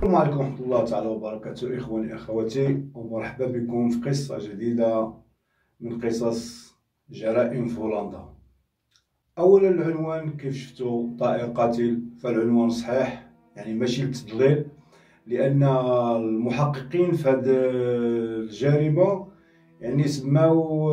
السلام عليكم ورحمة الله تعالى وبركاته، إخواني أخواتي، ومرحبا بكم في قصة جديدة من قصص جرائم في هولندا. أولا العنوان كيف شفتوا طائر قاتل، فالعنوان صحيح يعني ماشي للتضليل، لأن المحققين في هذه الجريمة يعني سماو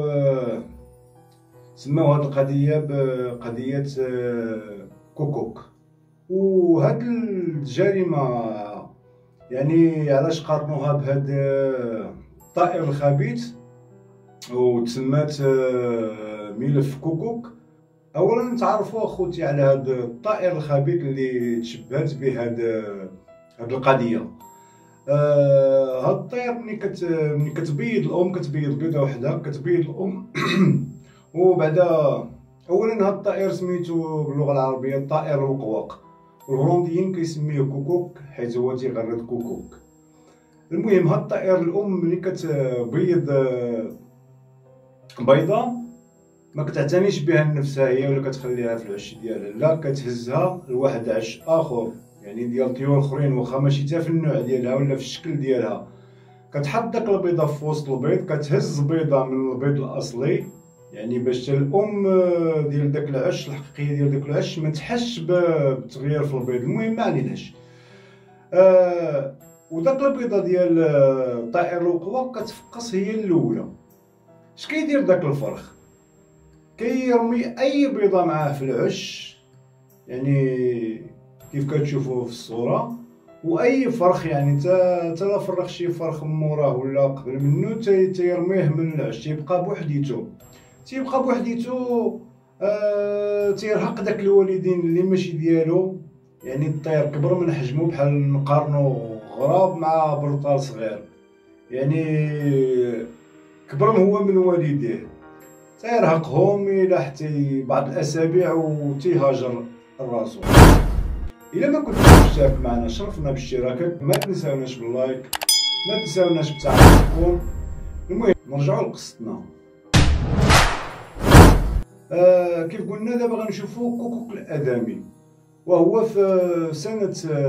هذه القضية بقضية كوكوك. وهاد الجريمة يعني علاش قارنوها بهاد الطائر الخبيث وتسمات ملف كوكوك؟ اولا نتعرفوا اخوتي على هاد الطائر الخبيث اللي تشبهت به هاد القضيه. هاد الطير ملي كتبيض الام كتبيض بيضه وحده، كتبيض الام وبعدا اولا هاد الطائر سميتو باللغه العربيه الطائر الوقواق، والهولنديين كيسميوه كوكوك حيت هو تيغرد كوكوك. المهم هاد الطائر الام ملي كتبيض بيضه ما كتعتنيش بها لنفسها هي ولا كتخليها في العش ديالها، لا كتهزها لواحد عش اخر يعني ديال طيور اخرين واخا ماشي حتى في النوع ديالها ولا في الشكل ديالها. كتحط داك البيضه في وسط البيض، كتهز بيضه من البيض الاصلي يعني باش الام ديال داك العش الحقيقيه ديال داك العش ما تحسش بالتغيير في البيض. المهم ما عليناش. وداك البيضه ديال الطائر الوقواق كتفقس هي الاولى. اش كيدير داك الفرخ؟ كيرمي اي بيضه معاه في العش يعني كيف كتشوفوا في الصوره، واي فرخ يعني تا لا فرخ شي فرخ موراه ولا قبل منه تيرميه من العش، تيبقى بوحديتو تيرهق داك الوالدين اللي ماشي ديالو. يعني الطير كبر من حجمه بحال نقارنو غراب مع برطال صغير، يعني كبر هو من والديه، تيرهقهم الى حتى بعض الاسابيع وتيهاجر الراسو. الا ما كنتش مشترك معنا شرفنا باشتراكك، ما تنساوناش باللايك، ما تنساوناش بتعليقكم. المهم نرجعوا لقصتنا. كيف قلنا دابا غنشوفوا كوكوك الادمي، وهو في سنة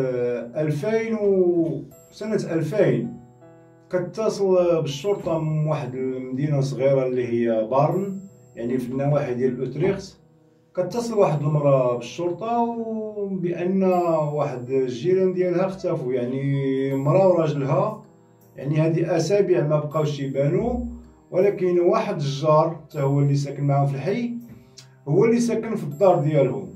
2000 كتصل بالشرطة من واحد المدينة صغيرة اللي هي بارن يعني في النواحي ديال اوتريخت. كتصل واحد المرأة بالشرطة بأن واحد الجيران ديالها اختفوا، يعني مرأة وراجلها يعني هذه أسابيع ما بقاوش يبانوا، ولكن واحد الجار حتى هو اللي ساكن معاهم في الحي هو اللي ساكن في الدار ديالهم.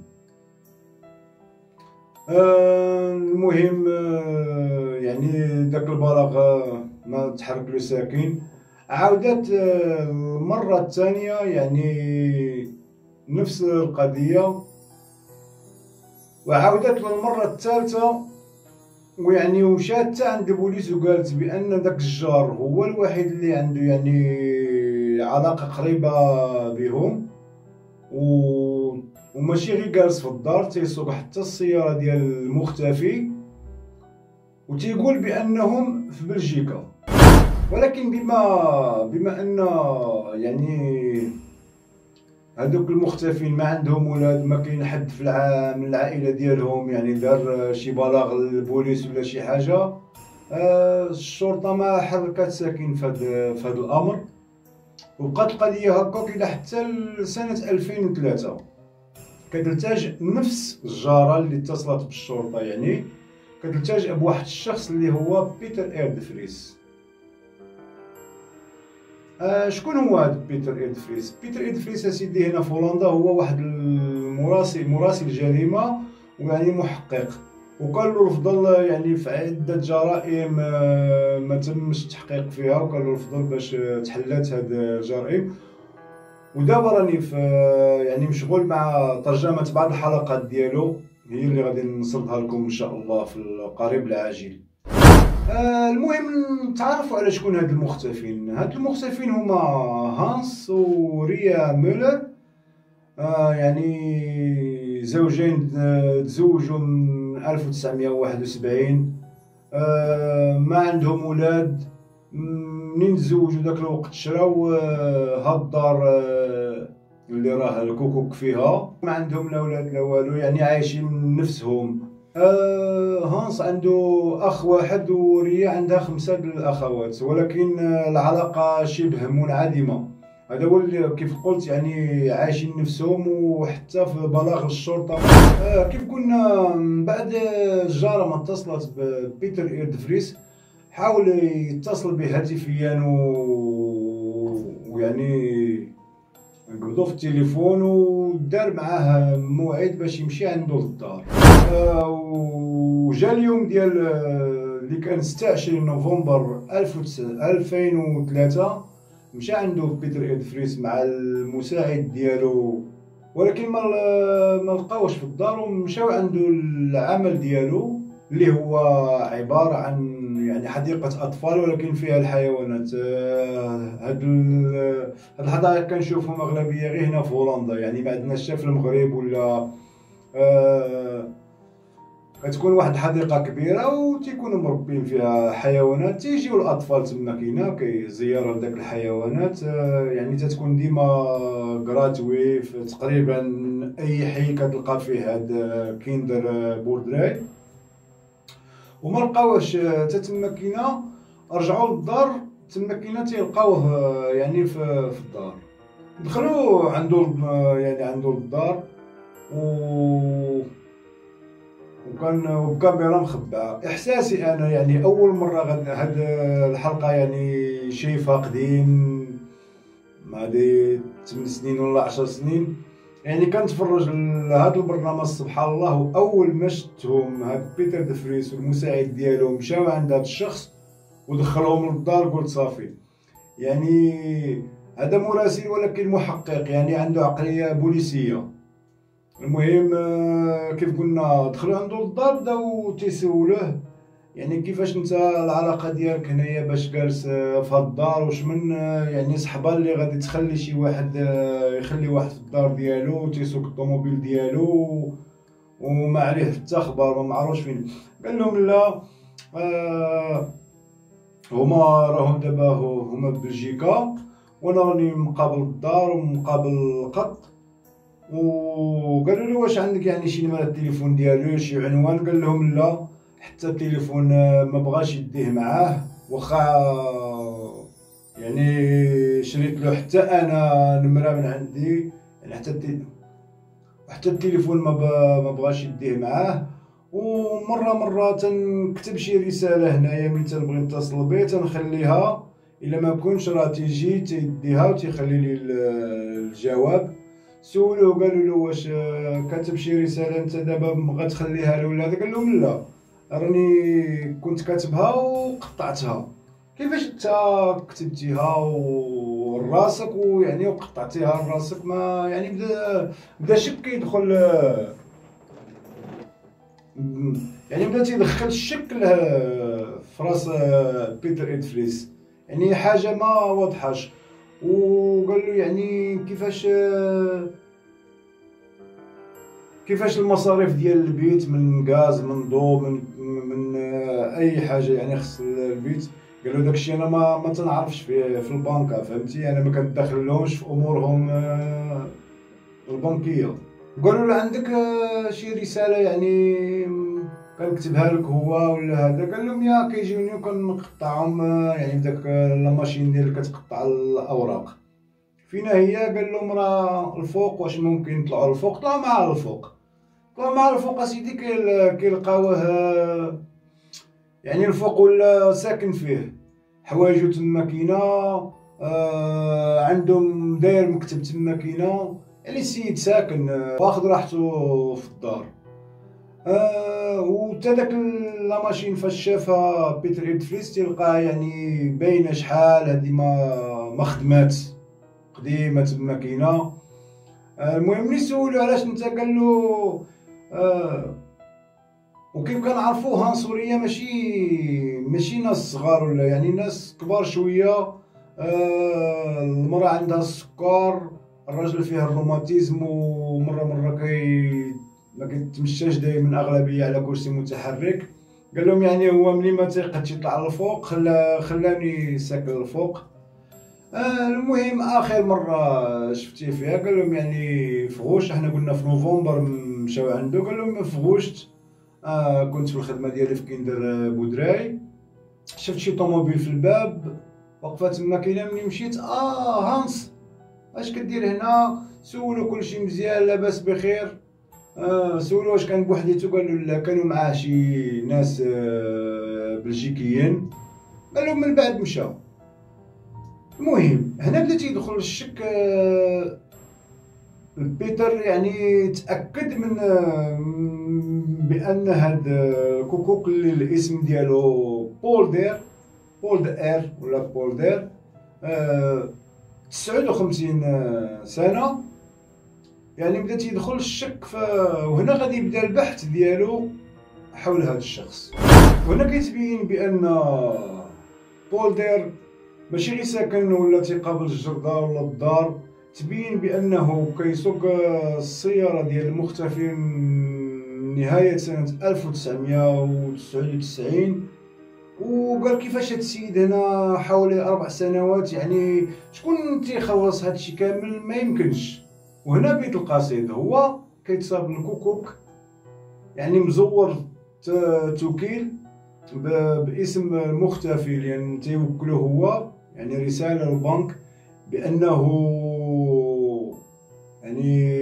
المهم يعني داك البلاغ ما تحرك له ساكن. عاودت المرة الثانية يعني نفس القضية، وعاودت للمرة الثالثة ويعني ومشات حتى عند البوليس وقالت بأن داك الجار هو الوحيد اللي عنده يعني علاقة قريبة بهم، وماشي غير جالس في الدار، تيسوق حتى السيارة ديال المختفي وتيقول بأنهم في بلجيكا. ولكن بما أن يعني هذوك المختفين ما عندهم ولاد، ما كاين حد من العائلة ديالهم يعني دار شي بلاغ للبوليس ولا شي حاجة، الشرطة ما حركت ساكن في هذا الأمر. وبقات القضية هكاك إلى حتى لسنة 2003 كتلتاج نفس الجارة اللي اتصلت بالشرطة، يعني كتلتاج بواحد الشخص اللي هو بيتر إيردفريس. شكون هو هذا بيتر إيردفريس؟ بيتر إيردفريس اسيدي هنا في هولندا هو واحد مراسل جريمة ويعني محقق، وكان له الفضل يعني في عدة جرائم ما تمش التحقيق فيها، وكان له الفضل باش تحلات هاد الجرائم. ودابا راني في يعني مشغول مع ترجمة بعض الحلقات ديالو، هي اللي غادي نصلها لكم ان شاء الله في القريب العاجل. المهم نتعرفوا على شكون هاد المختفين. هاد المختفين هما هانس وريا مولر، يعني زوجين تزوجوا من 1971، ما عندهم ولاد. منين تزوجوا داك الوقت شراو هاد الدار اللي راه الكوكوك فيها، ما عندهم لا ولاد لا والو، يعني عايشين من نفسهم هانس عنده اخ واحد وريا عندها 5 الاخوات، ولكن العلاقه شبه منعدمه. هذا هو اللي كيف قلت يعني عايشين نفسهم، وحتى في بلاغ الشرطه. كيف قلنا من بعد الجاره ما اتصلت ببيتر إيردفريس، حاول يتصل به هاتفيا ويعني قبضو في التليفون ودار معاه موعد باش يمشي عنده للدار. وجا اليوم ديال اللي كان 26 نوفمبر 2003 مشى عنده بيتر إيردفريس مع المساعد ديالو، ولكن ما لقاوش في الدار، ومشاو عنده العمل ديالو اللي هو عبارة عن يعني حديقة أطفال ولكن فيها الحيوانات. هاد الحدائق كنشوفهم أغلبية غير هنا في هولندا، يعني ما عندناش في المغرب ولا. كتكون واحد الحديقة كبيرة وتيكونوا مربين فيها حيوانات، تيجيو الأطفال تما كاينة زيارة لداك الحيوانات. يعني تتكون ديما غراتوي تقريبا أي حي كتلقى فيه هاد كيندر بوردراي. وما لقاوش تما كاينة، رجعوا للدار تما كاينة تيلقاوه يعني في الدار. دخلوا عنده يعني عنده للدار وكان بكاميرا مخبعه. احساسي انا يعني اول مره هاد الحلقه يعني شايفها قديم، هادي 8 سنين ولا 10 سنين، يعني كنتفرج لهاد البرنامج سبحان الله. واول ما شفتهم هاد بيتر دفريس والمساعد ديالو مشاو عند هاد الشخص ودخلوهم للدار، قلت صافي يعني هذا مراسل ولكن محقق، يعني عنده عقليه بوليسيه. المهم كيف قلنا دخلوا عنده للدار، بداو تيسولوه يعني كيفاش انت العلاقه ديالك هنايا باش جالس في هاد الدار، واش من يعني صحبه اللي غادي تخلي شي واحد يخلي واحد في الدار ديالو تيسوق الطوموبيل ديالو وما عليه حتى خبر، ما معروفش فين. قال لهم لا، هما راهم دابا هما ببلجيكا وانا راني مقابل الدار ومقابل القط. وقالوا له واش عندك يعني شي نمره التليفون ديالو شي عنوان؟ قال لهم لا، حتى التليفون ما بغاش يديه معاه، واخا يعني شريت له حتى انا نمره من عندي، يعني حتى التليفون ما بغاش يديه معاه. ومره تنكتب شي رساله هنايا ملي تنبغي نتصل به تنخليها، الا ما كنتش راه تيجي تيديها وتيخلي لي الجواب. سولوه قالوا له واش كاتب شي رساله انت دابا غتخليها له ولا هذا؟ قال لهم لا، راني كنت كاتبها وقطعتها. كيفاش انت كتبتيها وراسك ويعني وقطعتيها لراسك؟ ما يعني بدا شك يدخل، يعني بدا تيدخل الشك في راس بيتر إيردفريس، يعني حاجه ما واضحاش. وقال له يعني كيفاش المصاريف ديال البيت من غاز من ضوء من اي حاجه يعني خص البيت. قال له داكشي انا ما تنعرفش في البنكه، فهمتي، انا ما كندخلهمش في امورهم البنكيه. قالوا له عندك شي رساله يعني كنكتبها لك هو ولا هذا؟ قال لهم يا كيجيوني وكنقطعهم يعني بداك لا ماشين ديال اللي كتقطع الاوراق. فينا هي؟ قال لهم راه الفوق، واش ممكن نطلعوا الفوق؟ طلعوا معاه الفوق. طلعوا معاه الفوق اسيدي كيلقاوه يعني الفوق ولا ساكن فيه، حوايجو تما كاينه، عندهم داير مكتب تما كاينه، يعني السيد ساكن واخد راحته في الدار. وتا داك لا ماشين فاش شافها بيتر إيردفريس تلقاها يعني باينه شحال هادي ما خدمات، قديمه تما كاينه. المهم ملي سولو علاش انت، قال له وكيف كنعرفوا هانسوريه ماشي ناس صغار ولا يعني ناس كبار شويه. المراه عندها السكر، الراجل فيه الروماتيزم، ومره ما كيتمشاش دائما اغلبيه على كرسي متحرك. قال لهم يعني هو ملي ما تيقدش يطلع للفوق خلاني ساكن الفوق. المهم اخر مره شفتيه فيها قال لهم يعني في غوش، احنا قلنا في نوفمبر مشاو عنده، قال لهم في غوشت كنت في الخدمه ديالي في كيندر بودراي، شفت شي طوموبيل في الباب وقفات تما كاينه. ملي مشيت هانس اش كدير هنا؟ سولو كلشي مزيان لاباس بخير. سولو واش كان بوحديتو، قالوا لا كانوا معاه شي ناس بلجيكيين. قالوا من بعد مشى. المهم هنا بدا تيدخل الشك. بيتر يعني تاكد من بان هاد كوكوك اللي الاسم ديالو بول دير ولا بول دير 59 سنه. يعني بدا تيدخل الشك وهنا غادي يبدا البحث ديالو حول هذا الشخص. وهنا كيتبين بان بول دير ماشي غير ساكن ولا تيقابل الجرده ولا الدار، تبين بانه كيسوق السياره ديال المختفي نهايه سنه 1999. وقال كيفاش هاد السيد هنا حوالي 4 سنوات، يعني شكون تيخلص هادشي كامل؟ ما يمكنش. وهنا بيت القصيد هو كيتصاب الكوكوك، يعني مزور توكيل باسم المختفي، لان تيوكلو هو يعني رساله للبنك بانه يعني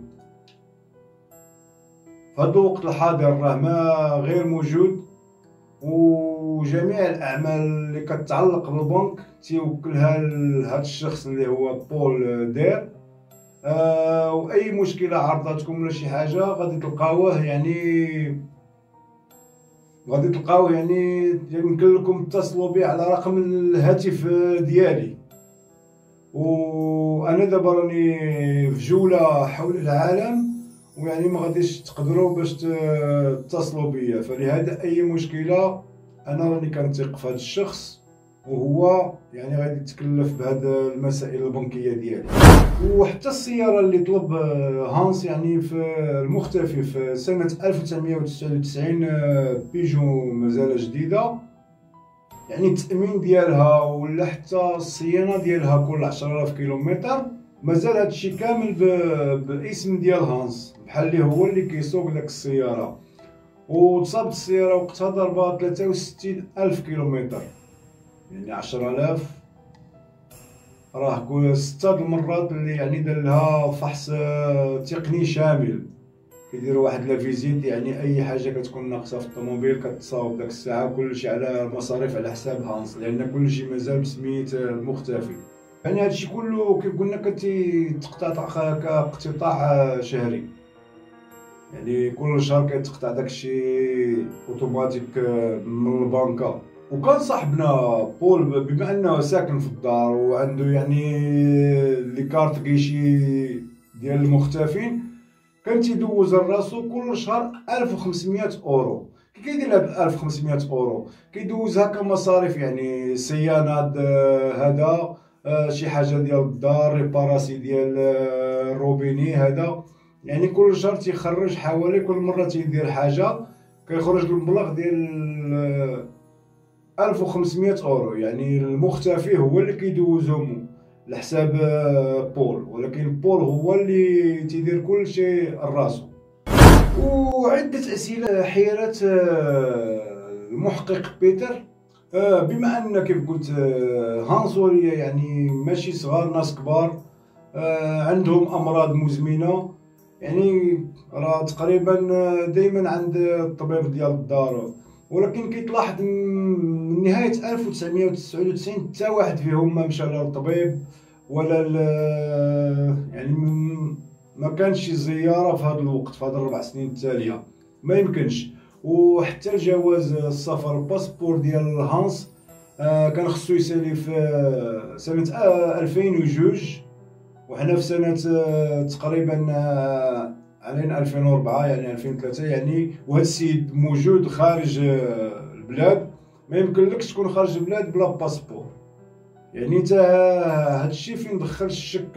في هذا الوقت الحاضر راه ما غير موجود، وجميع الاعمال اللي كتعلق بالبنك تيوكلها لهذا الشخص اللي هو بول دير. واي مشكله عرضتكم ولا شي حاجه غادي تلقاوه، يعني يمكن لكم تتصلوا به على رقم الهاتف ديالي. وانا دابا راني في جوله حول العالم، ويعني ما غاديش تقدروا باش تتصلوا بيا، فلهذا اي مشكله انا راني كنثق في هذا الشخص، وهو يعني غادي يتكلف بهذا المسائل البنكيه ديالي. وحتى السياره اللي طلب هانس يعني في المختفي في سنه 1999 بيجو مازال جديده، يعني التامين ديالها ولا حتى الصيانه ديالها كل 10,000 كيلومتر مازال هادشي كامل باسم ديال هانس، بحال اللي هو اللي كيسوق داك السياره. وتصابت السياره وقتها ضربها 63,000 كيلومتر، يعني 10,000 راه 6 المرات اللي يعني دار لها فحص تقني شامل. كيديروا واحد لا فيزيت، يعني اي حاجه كتكون ناقصه في الطوموبيل كتصاوب داك الساعه، كلشي على المصاريف على حساب هانس، لان كلشي مازال بسميت المختفي. يعني هادشي كله كيف قلنا كتقتطع كاقتطاع شهري، يعني كل شهر كيتقطع داكشي اوتوماتيك من البنكه. وكان صاحبنا بول بما انه ساكن في الدار وعنده يعني لي كارت كيشي ديال المختفين، كان تيدوز لراسو كل شهر 1500 اورو. كي كيدير هاد 1500 اورو كيدوزها كمصاريف، يعني صيانات هذا شي حاجه ديال الدار، ريباراسي ديال الروبيني هذا، يعني كل شهر تيخرج حوالي، كل مره تيدير حاجه كيخرج المبلغ ديال 1500 اورو. يعني المختفي هو اللي كيدوزهم لحساب بول، ولكن بول هو اللي تيدير كل شيء راسو. وعدة أسئلة حيرت المحقق بيتر، بما أن كيف قلت هانس وريا يعني ماشي صغار، ناس كبار عندهم أمراض مزمنة، يعني راه تقريبا دايما عند الطبيب ديال الدار. ولكن كيتلاحظ من نهاية 1999 حتى واحد فيهم ما مشى للطبيب ولا يعني ما كانش شي زياره في هذا الوقت، في هذه 4 سنين التاليه ما يمكنش. وحتى الجواز السفر الباسبور ديال هانس كان خصو يسالي في سنه 2002، وحنا في سنه تقريبا علينا 2004 يعني 2003 يعني. وهذا السيد موجود خارج البلاد، ما يمكنلكش تكون خارج البلاد بلا باسبور. يعني انت هادشي فين دخل الشك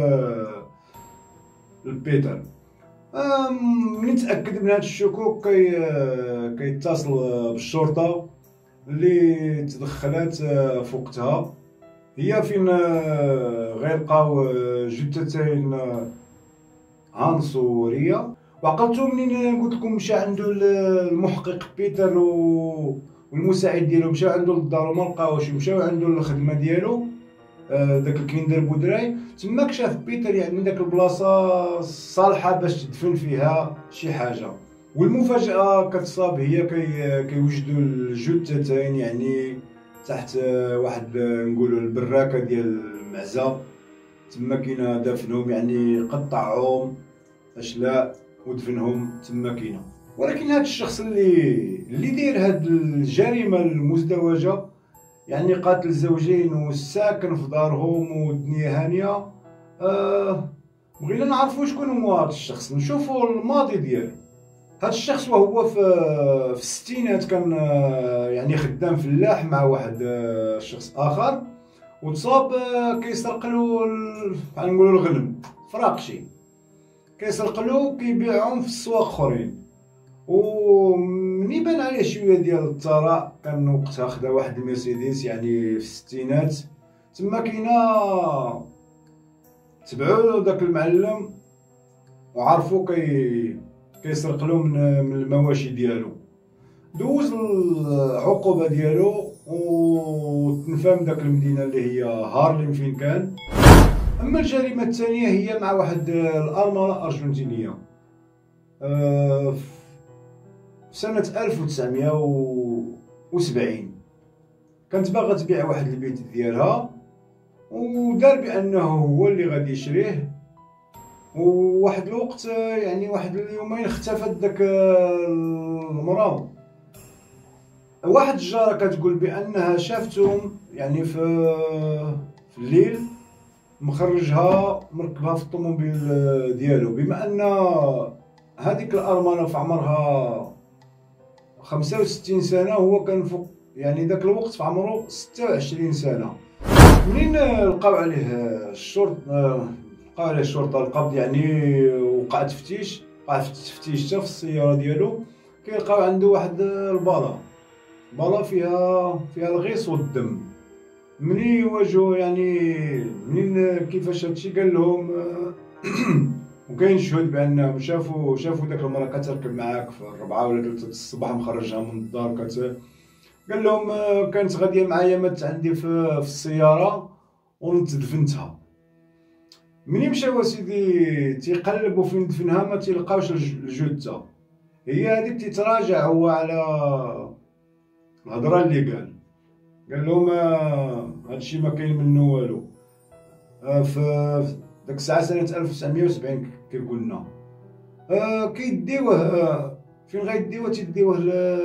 لبيتر. ملي تاكد من هاد الشكوك كيتصل بالشرطه اللي تدخلات في وقتها. هي فين غيلقاو جثتين هانس وريا، وعقلتو منين قلت لكم مشى عنده المحقق بيتر والمساعد ديالو مشاو عنده للدار وما لقاوش، مشاو عنده الخدمه ديالو داك الكيندر بودراي. تماك شاف بيتر يعني داك البلاصه صالحه باش تدفن فيها شي حاجه. والمفاجاه كتصاب هي كيوجدوا الجثتين يعني تحت واحد نقولوا البراكه ديال المعزه. تما كاينه دفنهم يعني قطعهم اشلاء ودفنهم تما كاينه. ولكن هذا الشخص اللي داير هاد الجريمه المزدوجه يعني قاتل زوجين والساكن في دارهم والدنيا هانيه، بغينا نعرفوا شكون هو هذا الشخص، نشوفوا الماضي ديالو. هذا الشخص وهو في الستينات كان يعني خدام فلاح مع واحد شخص اخر، وتصاب كيسرق له نقولوا الغنم فراقشي، كيسرق له كيبيعهم في السواق اخرين. ومني بان عليه شويه ديال الثراء، كان وقتها خدا واحد المرسيدس يعني في الستينات. تما كاينه تبعوا داك المعلم وعرفوا كيسرق له من المواشي ديالو. دوز العقوبه ديالو وتنفى من داك المدينه اللي هي هارليم فين كان. اما الجريمه الثانيه هي مع واحد الارمله ارجنتينيه في سنه 1970. كانت باغا تبيع واحد البيت ديالها، ودار بانه هو اللي غادي يشريه. وواحد الوقت يعني واحد اليومين اختفت داك المراه. واحد الجاره كتقول بانها شافتهم يعني في الليل مخرجها مركبها في الطوموبيل ديالو، بما ان هذيك الارمله في عمرها 65 سنه، هو كان فوق يعني ذاك الوقت في عمره 26 سنه. منين لقاو عليه الشرطه، القبض يعني وقع تفتيش، وقع تفتيش حتى في السياره ديالو. كيلقاو عنده واحد الباله فيها الغيص والدم. منين يواجهوا يعني منين كيفاش هادشي قال لهم وكاين شهود بانهم شافوا داك المراه كتركب معاك في 4 ولا 3 الصباح مخرجها من الدار قال لهم كانت غاديه معايا مات عندي في السياره ونتدفنتها. منين مشاو سيدي تيقلبوا فين دفنها ما تيلقاوش الجثه. هي هذيك تيتراجع هو على الهضره اللي قال لهم هادشي ما كاين منه والو. في داك الساعه سنه 1970 كيقول لنا كيديوه فين غيديوه، تيديوه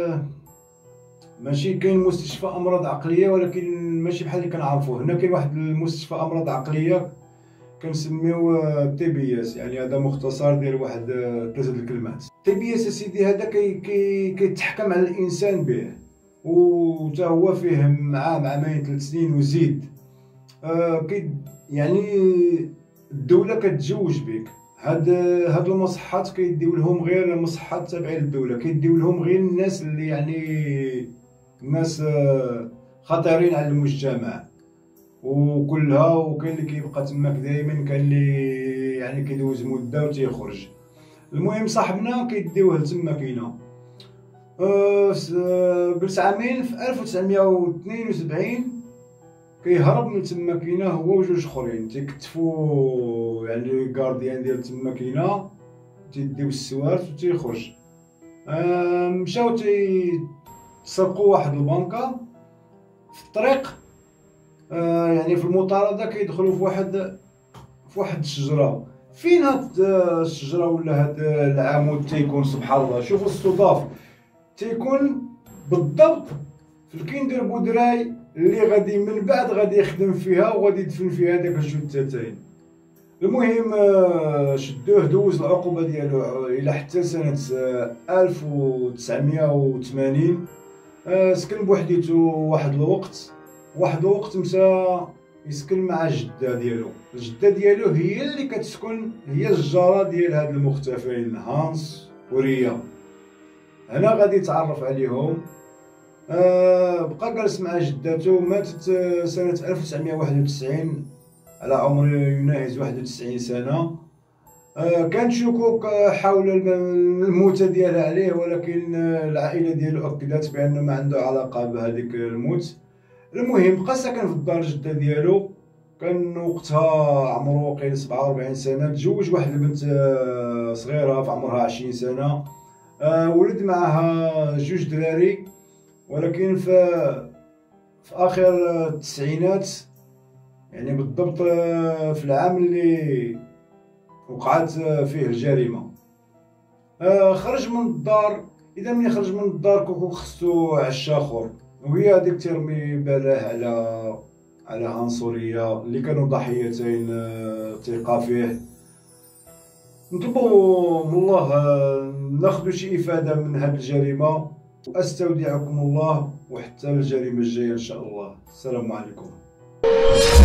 ماشي كاين مستشفى امراض عقليه، ولكن ماشي بحال اللي كنعرفوه هنا. كاين واحد المستشفى امراض عقليه كنسميو تي بي اس، يعني هذا مختصر ديال واحد 3 الكلمات. تي بي اس سيدي هذا كيتحكم على الانسان به، وتا هو فيه معاه عامين 3 سنين وزيد. يعني الدوله كتزوج بك. هاد المصحات كيديو لهم غير المصحات تابعين للدوله، كيديو لهم غير الناس اللي يعني الناس خطيرين على المجتمع وكلها. وكاين اللي كيبقى تماك دائما، كاين اللي يعني كيدوز مده وتيخرج. المهم صاحبنا كيديوه لتما كاينه. جلس عامين في 1972 كيهرب من تما كاينه هو وجوج اخرين، تيكتفوا يعني الكارديان ديال تما كاينه، تيديو السوارت وتيخرج. مشاو تسرقوا واحد البنكه في الطريق. يعني في المطارده كيدخلوا في واحد الشجره. فين هاد الشجره ولا هاد العمود تيكون؟ سبحان الله، شوفوا الصدف، تيكون بالضبط في الكيندر بودراي اللي غادي من بعد غادي يخدم فيها وغادي يدفن فيها داك الجثتين. المهم شدوه، دوز العقوبه ديالو الى حتى سنه 1980. سكن بوحديتو واحد الوقت مشى يسكن مع الجده ديالو. الجده ديالو هي اللي كتسكن، هي الجاره ديال هاد المختفين هانس وريا. هنا غادي يتعرف عليهم. بقى جالس مع جداتو. ماتت سنة 1991 على عمر يناهز 91 سنة. كان شكوك حول الموتة ديالها عليه، ولكن العائلة ديالو أكدت بأنه ما عنده علاقة بهذيك الموت. المهم بقى ساكن في الدار الجدة ديالو، كان وقتها عمره واقيلا 47 سنة، تزوج واحد البنت صغيرة في عمرها 20 سنة، ولد معها جوج دراري. ولكن في آخر التسعينات، يعني بالضبط في العام اللي وقعت فيه الجريمة، خرج من الدار. إذا ملي خرج من الدار كوكو خصو عشا اخر، وهي هذيك ترمي بالاه على عنصرية اللي كانوا ضحيتين ثقة فيه. نطلبوا من الله ناخذ شي إفادة من هذه الجريمة، وأستودعكم الله، وحتى الجريمة الجاية إن شاء الله. السلام عليكم.